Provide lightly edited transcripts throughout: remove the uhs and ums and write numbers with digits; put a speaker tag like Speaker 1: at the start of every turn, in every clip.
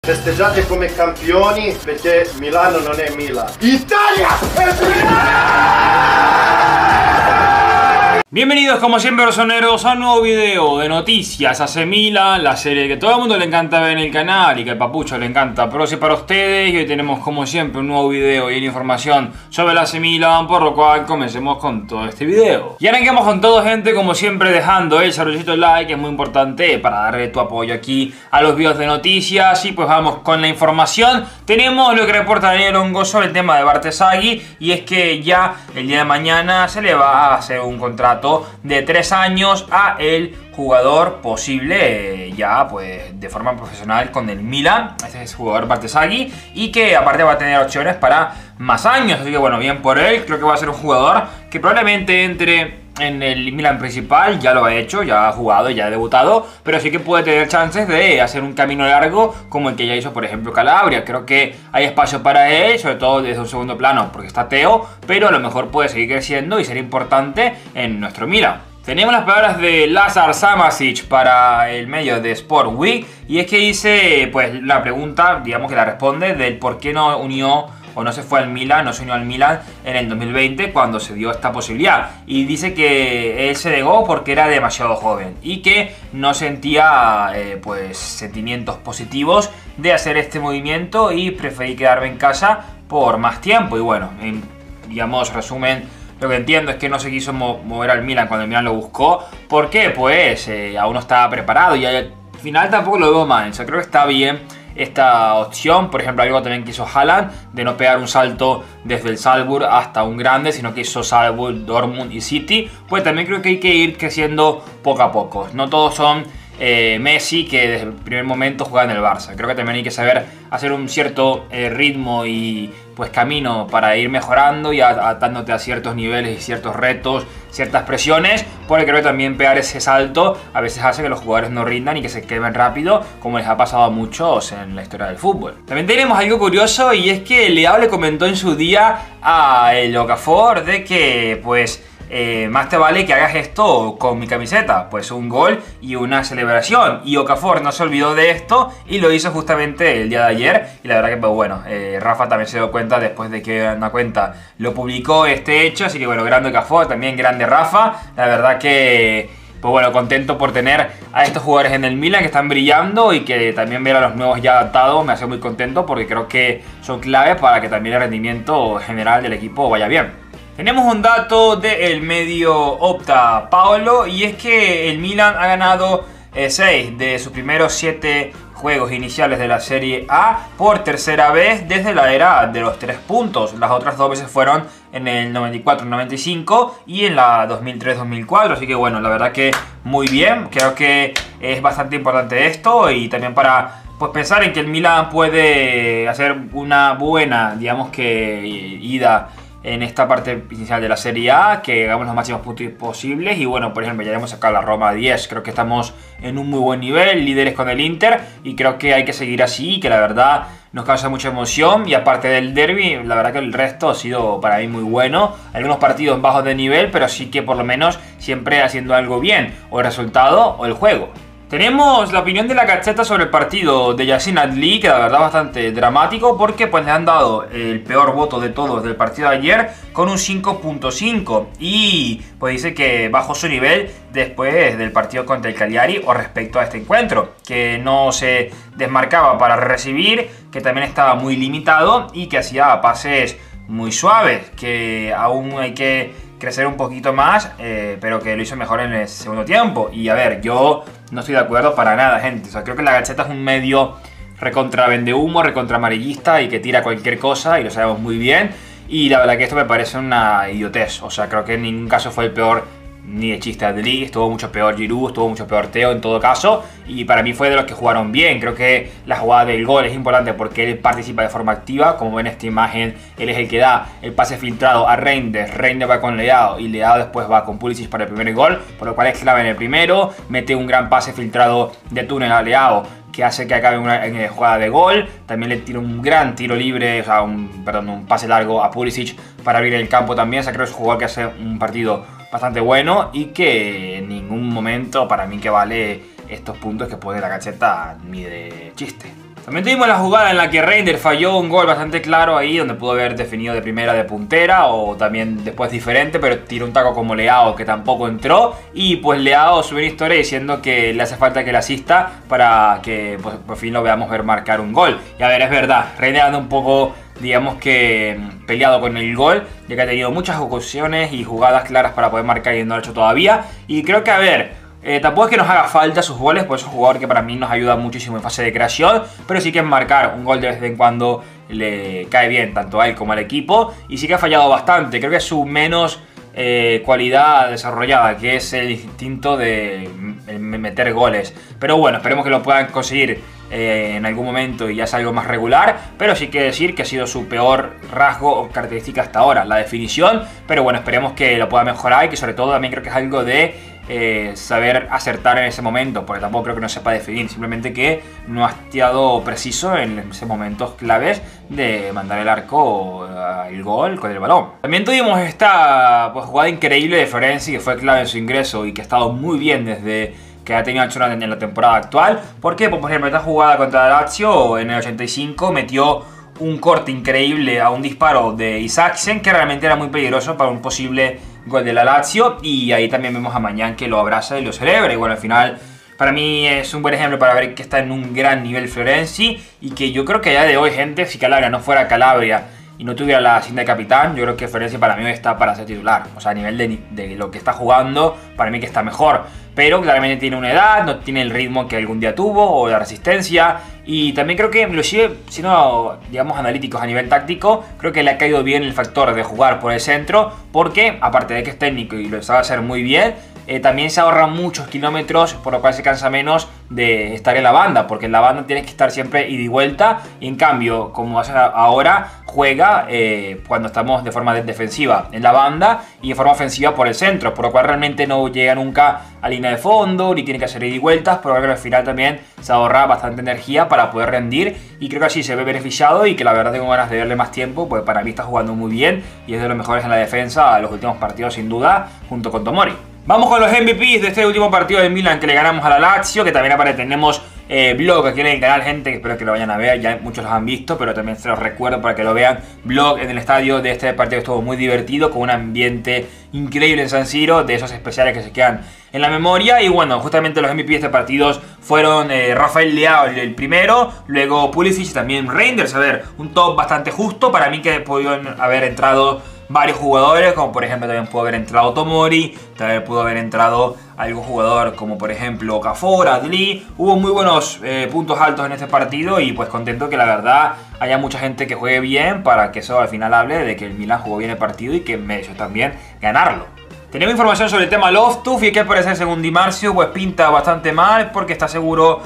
Speaker 1: Festeggiate come campioni perché Milano non è Milan. Italia es Milan!
Speaker 2: Bienvenidos como siempre rosoneros a un nuevo video de noticias AC Milan, la serie que todo el mundo le encanta ver en el canal y que al Papucho le encanta produce para ustedes. Y hoy tenemos como siempre un nuevo video y información sobre el AC Milan, por lo cual comencemos con todo este video. Y arranquemos con todo, gente, como siempre dejando el saludito like, que es muy importante para darle tu apoyo aquí a los videos de noticias. Y pues vamos con la información. Tenemos lo que reporta Daniel Ongo sobre el tema de Barzagli, y es que ya el día de mañana se le va a hacer un contrato de 3 años a el jugador posible ya pues de forma profesional con el Milan. Este es el jugador Barzagli, y que aparte va a tener opciones para más años, así que bueno, bien por él. Creo que va a ser un jugador que probablemente entre en el Milan principal. Ya lo ha hecho, ya ha jugado, ya ha debutado, pero sí que puede tener chances de hacer un camino largo como el que ya hizo, por ejemplo, Calabria. Creo que hay espacio para él, sobre todo desde un segundo plano porque está Teo, pero a lo mejor puede seguir creciendo y ser importante en nuestro Milan. Tenemos las palabras de Lazar Samasic para el medio de Sport Week, y es que dice, pues la pregunta, digamos que la responde del por qué no unió o no se fue al Milan, no se unió al Milan en el 2020 cuando se dio esta posibilidad. Y dice que él se negó porque era demasiado joven y que no sentía pues sentimientos positivos de hacer este movimiento y preferí quedarme en casa por más tiempo. Y bueno, digamos, resumen, lo que entiendo es que no se quiso mover al Milan cuando el Milan lo buscó. ¿Por qué? Pues aún no estaba preparado, y al final tampoco lo veo mal. O sea, creo que está bien esta opción. Por ejemplo, algo también que hizo Haaland, de no pegar un salto desde el Salzburg hasta un grande, sino que hizo Salzburg, Dortmund y City. Pues también creo que hay que ir creciendo poco a poco. No todos son Messi, que desde el primer momento juega en el Barça. Creo que también hay que saber hacer un cierto ritmo y pues camino para ir mejorando y adaptándote a ciertos niveles y ciertos retos, ciertas presiones, porque creo que también pegar ese salto a veces hace que los jugadores no rindan y que se quemen rápido, como les ha pasado a muchos en la historia del fútbol. También tenemos algo curioso, y es que Leao le comentó en su día a el Okafor de que pues más te vale que hagas esto con mi camiseta, pues un gol y una celebración. Y Okafor no se olvidó de esto y lo hizo justamente el día de ayer. Y la verdad que pues bueno, Rafa también se dio cuenta después de que una cuenta lo publicó este hecho. Así que bueno, grande Okafor, también grande Rafa. La verdad que pues bueno, contento por tener a estos jugadores en el Milan que están brillando, y que también ver a los nuevos ya adaptados me hace muy contento, porque creo que son claves para que también el rendimiento general del equipo vaya bien. Tenemos un dato del medio Opta Paolo, y es que el Milan ha ganado 6 de sus primeros 7 juegos iniciales de la Serie A por tercera vez desde la era de los 3 puntos. Las otras 2 veces fueron en el 94-95 y en la 2003-2004. Así que bueno, la verdad que muy bien. Creo que es bastante importante esto, y también para pues pensar en que el Milan puede hacer una buena, digamos que ida en esta parte inicial de la Serie A, que hagamos los máximos puntos posibles. Y bueno, por ejemplo, ya hemos sacado la Roma a 10, creo que estamos en un muy buen nivel, líderes con el Inter, y creo que hay que seguir así, que la verdad nos causa mucha emoción. Y aparte del derby, la verdad que el resto ha sido para mí muy bueno. Algunos partidos bajos de nivel, pero sí que por lo menos siempre haciendo algo bien, o el resultado o el juego. Tenemos la opinión de la Gazzetta sobre el partido de Yacine Adli, que la verdad bastante dramático, porque pues le han dado el peor voto de todos del partido de ayer con un 5.5, y pues dice que bajó su nivel después del partido contra el Cagliari o respecto a este encuentro, que no se desmarcaba para recibir, que también estaba muy limitado y que hacía pases muy suaves, que aún hay que crecer un poquito más, pero que lo hizo mejor en el segundo tiempo. Y a ver, yo no estoy de acuerdo para nada, gente. O sea, creo que la Gazzetta es un medio recontra vendehumo, recontra amarillista, y que tira cualquier cosa, y lo sabemos muy bien. Y la verdad que esto me parece una idiotez. O sea, creo que en ningún caso fue el peor ni de chiste Adli, estuvo mucho peor Giroud, estuvo mucho peor Teo en todo caso, y para mí fue de los que jugaron bien. Creo que la jugada del gol es importante porque él participa de forma activa, como ven en esta imagen, él es el que da el pase filtrado a Reinders, Reinders va con Leao y Leao después va con Pulisic para el primer gol, por lo cual es clave en el primero, mete un gran pase filtrado de túnel a Leao que hace que acabe en jugada de gol. También le tira un gran tiro libre, o sea, un pase largo a Pulisic para abrir el campo también. O sea, creo que es un jugador que hace un partido bastante bueno y que en ningún momento para mí que vale estos puntos que pone la Gazzetta ni de chiste. También tuvimos la jugada en la que Reinders falló un gol bastante claro ahí, donde pudo haber definido de primera de puntera o también después diferente, pero tiró un taco como Leao que tampoco entró. Y pues Leao subió una historia diciendo que le hace falta que le asista para que pues, por fin lo veamos ver marcar un gol. Y a ver, es verdad, Reinders anda un poco, digamos que peleado con el gol, ya que ha tenido muchas ocasiones y jugadas claras para poder marcar y no lo ha hecho todavía. Y creo que, a ver, tampoco es que nos haga falta sus goles, pues es un jugador que para mí nos ayuda muchísimo en fase de creación, pero sí que en marcar un gol de vez en cuando le cae bien tanto a él como al equipo, y sí que ha fallado bastante. Creo que es su menos cualidad desarrollada, que es el instinto de meter goles, pero bueno, esperemos que lo puedan conseguir en algún momento y ya es algo más regular. Pero sí que decir que ha sido su peor rasgo o característica hasta ahora, la definición, pero bueno, esperemos que lo pueda mejorar y que sobre todo también creo que es algo de saber acertar en ese momento, porque tampoco creo que no sepa definir, simplemente que no ha estado preciso en esos momentos claves de mandar el arco el gol con el balón. También tuvimos esta pues, jugada increíble de Florenzi, que fue clave en su ingreso y que ha estado muy bien desde que ha tenido Ancelotti en la temporada actual. ¿Por qué? Pues, por ejemplo, esta jugada contra Lazio en el 85 metió un corte increíble a un disparo de Isaksen, que realmente era muy peligroso para un posible gol de la Lazio, y ahí también vemos a Mañán que lo abraza y lo celebra. Y bueno, al final para mí es un buen ejemplo para ver que está en un gran nivel Florenzi, y que yo creo que a día de hoy, gente, si Calabria no fuera Calabria y no tuviera la cinta de capitán, yo creo que Florenzi para mí está para ser titular. O sea, a nivel de lo que está jugando, para mí que está mejor. Pero claramente tiene una edad, no tiene el ritmo que algún día tuvo o la resistencia. Y también creo que, inclusive, siendo, digamos, analíticos a nivel táctico, creo que le ha caído bien el factor de jugar por el centro, porque, aparte de que es técnico y lo sabe hacer muy bien, también se ahorra muchos kilómetros, por lo cual se cansa menos de estar en la banda, porque en la banda tienes que estar siempre ida y vuelta, y en cambio, como hace ahora, juega cuando estamos de forma defensiva en la banda y de forma ofensiva por el centro, por lo cual realmente no llega nunca a línea de fondo, ni tiene que hacer ida y vueltas, pero creo que al final también se ahorra bastante energía para poder rendir, y creo que así se ve beneficiado, y que la verdad tengo ganas de verle más tiempo, pues para mí está jugando muy bien y es de los mejores en la defensa a los últimos partidos sin duda, junto con Tomori. Vamos con los MVPs de este último partido de Milan que le ganamos a la Lazio, que también aparte tenemos blog aquí en el canal, gente, que espero que lo vayan a ver, ya muchos los han visto, pero también se los recuerdo para que lo vean. Blog en el estadio de este partido, estuvo muy divertido, con un ambiente increíble en San Siro, de esos especiales que se quedan en la memoria. Y bueno, justamente los MVP de este partido fueron Rafael Leao el primero, luego Pulisic y también Reinders. A ver, un top bastante justo, para mí que pudieron haber entrado varios jugadores, como por ejemplo también pudo haber entrado Tomori, también pudo haber entrado algún jugador como por ejemplo Okafor, Adli. Hubo muy buenos puntos altos en este partido, y pues contento que la verdad haya mucha gente que juegue bien, para que eso al final hable de que el Milan jugó bien el partido y que mereció también ganarlo. Tenemos información sobre el tema Loftus, y que parece según Di Marzio pues pinta bastante mal, porque está seguro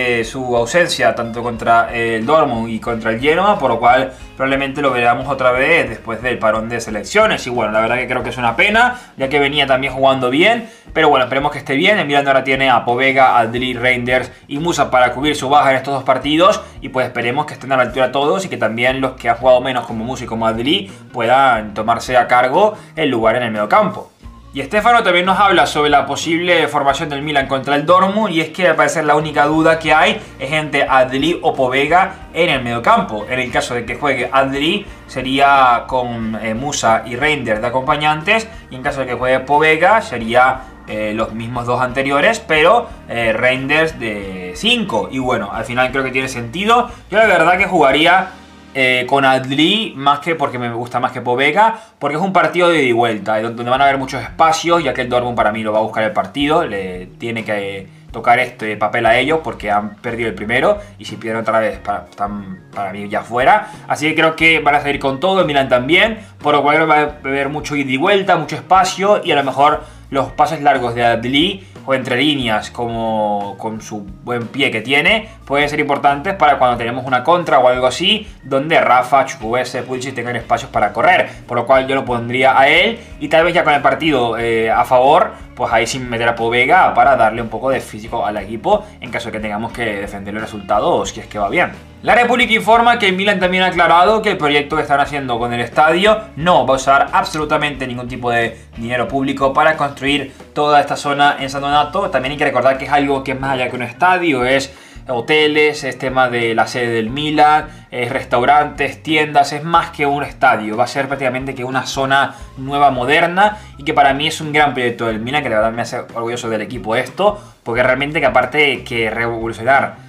Speaker 2: su ausencia tanto contra el Dortmund y contra el Genoa, por lo cual probablemente lo veremos otra vez después del parón de selecciones. Y bueno, la verdad que creo que es una pena, ya que venía también jugando bien, pero bueno, esperemos que esté bien. El Milan ahora tiene a Povega, Adli, Reinders y Musa para cubrir su baja en estos dos partidos, y pues esperemos que estén a la altura todos, y que también los que han jugado menos como Musa y como Adli puedan tomarse a cargo el lugar en el mediocampo. Y Stefano también nos habla sobre la posible formación del Milan contra el Dortmund, y es que al parecer la única duda que hay es entre Adli o Povega en el mediocampo. En el caso de que juegue Adli, sería con Musa y Reinders de acompañantes, y en caso de que juegue Povega sería los mismos dos anteriores, pero Reinders de 5. Y bueno, al final creo que tiene sentido. Yo la verdad que jugaría con Adli, más que porque me gusta más que Povega, porque es un partido de ida y vuelta, donde van a haber muchos espacios, ya que el Dortmund para mí lo va a buscar el partido, le tiene que tocar este papel a ellos, porque han perdido el primero, y si pierden otra vez están para mí ya fuera. Así que creo que van a seguir con todo, el Milan también, por lo cual va a haber mucho ida y vuelta, mucho espacio, y a lo mejor los pases largos de Adli o entre líneas, como con su buen pie que tiene, pueden ser importantes para cuando tenemos una contra o algo así, donde Rafa, Chukwueze, Pulisic tengan espacios para correr, por lo cual yo lo pondría a él, y tal vez ya con el partido a favor, pues ahí sin meter a Povega, para darle un poco de físico al equipo en caso de que tengamos que defender el resultado, o si es que va bien. La República informa que el Milan también ha aclarado que el proyecto que están haciendo con el estadio no va a usar absolutamente ningún tipo de dinero público para construir toda esta zona en San Donato. También hay que recordar que es algo que es más allá que un estadio, es hoteles, es tema de la sede del Milan, restaurantes, tiendas, es más que un estadio, va a ser prácticamente que una zona nueva, moderna, y que para mí es un gran proyecto del Milan, que la verdad me hace orgulloso del equipo esto, porque realmente que aparte de que revolucionar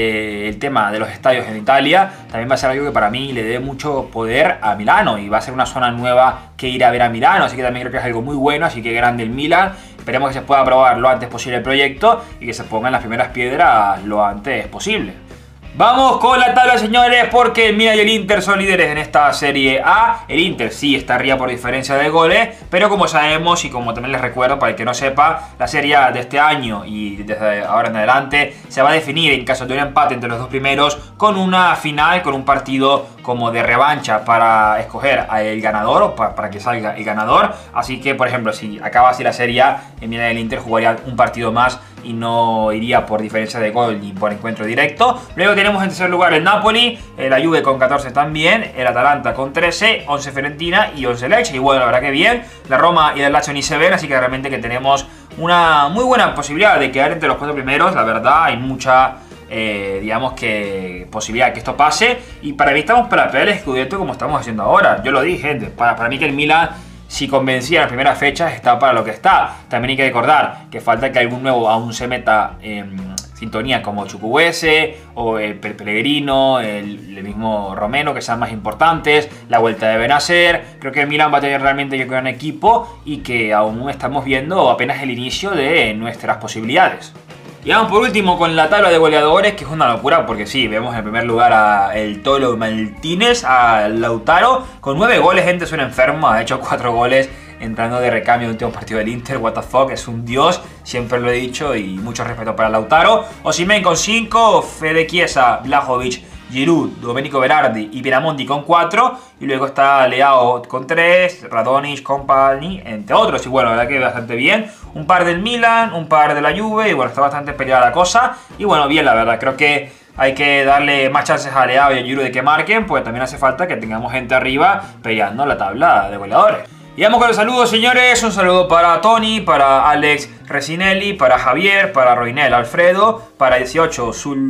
Speaker 2: el tema de los estadios en Italia, también va a ser algo que para mí le dé mucho poder a Milano, y va a ser una zona nueva que ir a ver a Milano, así que también creo que es algo muy bueno, así que grande el Milan. Esperemos que se pueda aprobar lo antes posible el proyecto y que se pongan las primeras piedras lo antes posible. Vamos con la tabla, señores, porque el Milan y el Inter son líderes en esta Serie A. El Inter sí está arriba por diferencia de goles, pero como sabemos y como también les recuerdo para el que no sepa, la Serie A de este año y desde ahora en adelante se va a definir en caso de un empate entre los dos primeros con una final, con un partido como de revancha para escoger al ganador o para que salga el ganador. Así que, por ejemplo, si acaba así la Serie A, el Milan y el Inter jugarían un partido más y no iría por diferencia de gol ni por encuentro directo. Luego tenemos en tercer lugar el Napoli, la Juve con 14 también, el Atalanta con 13, 11 Fiorentina y 11 Lecce. Y bueno, la verdad que bien, la Roma y el Lazio ni se ven, así que realmente que tenemos una muy buena posibilidad de quedar entre los 4 primeros. La verdad hay mucha, digamos que posibilidad que esto pase, y para mí estamos para pelear el Scudetto como estamos haciendo ahora. Yo lo dije, gente, para mí que el Milan, si convencía en las primeras fechas, está para lo que está. También hay que recordar que falta que algún nuevo aún se meta en sintonía, como Chukwueze o el Pellegrino, el mismo Romeno, que sean más importantes, la vuelta de Benacer. Creo que el Milan va a tener realmente un gran equipo y que aún estamos viendo apenas el inicio de nuestras posibilidades. Y vamos por último con la tabla de goleadores, que es una locura porque sí, vemos en primer lugar a el Tolo Martínez, a Lautaro, con 9 goles, gente, es un enfermo, ha hecho 4 goles entrando de recambio en el último partido del Inter. What the fuck, es un dios, siempre lo he dicho, y mucho respeto para Lautaro. Osimhen con 5, Fede Chiesa, Vlahovic, Giroud, Domenico Berardi y Pinamonti con 4, y luego está Leao con 3, Radonjic, Kompany, entre otros. Y bueno, la verdad que bastante bien, un par del Milan, un par de la Juve, y bueno, está bastante peleada la cosa, y bueno, bien, la verdad, creo que hay que darle más chances a Leao y a Giroud de que marquen, pues también hace falta que tengamos gente arriba peleando la tabla de goleadores. Y vamos con los saludos, señores. Un saludo para Tony, para Alex Resinelli, para Javier, para Roinel Alfredo, para 18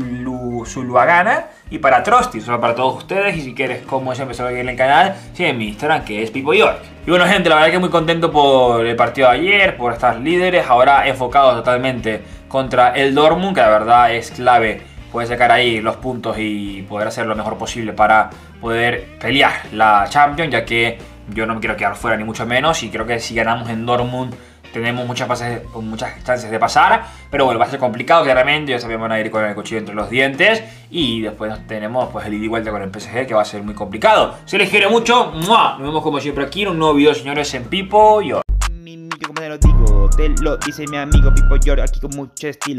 Speaker 2: Zuluagana y para Trusty. Solo para todos ustedes. Y si quieres, como siempre, saber en el canal, sigue en mi Instagram, que es Pipo York. Y bueno, gente, la verdad que muy contento por el partido de ayer, por estar líderes. Ahora enfocados totalmente contra el Dortmund, que la verdad es clave poder sacar ahí los puntos y poder hacer lo mejor posible para poder pelear la Champions, ya que yo no me quiero quedar fuera ni mucho menos, y creo que si ganamos en Dortmund tenemos muchas chances de pasar, pero bueno, va a ser complicado claramente. Ya sabemos, van a ir con el cuchillo entre los dientes, y después tenemos pues el ida y vuelta con el PSG, que va a ser muy complicado. Se les quiere mucho, ¡mua! Nos vemos como siempre aquí en un nuevo video, señores, en Pipo York.
Speaker 3: Como te lo digo, te lo dice mi amigo Pipo York, aquí con mucho estilo.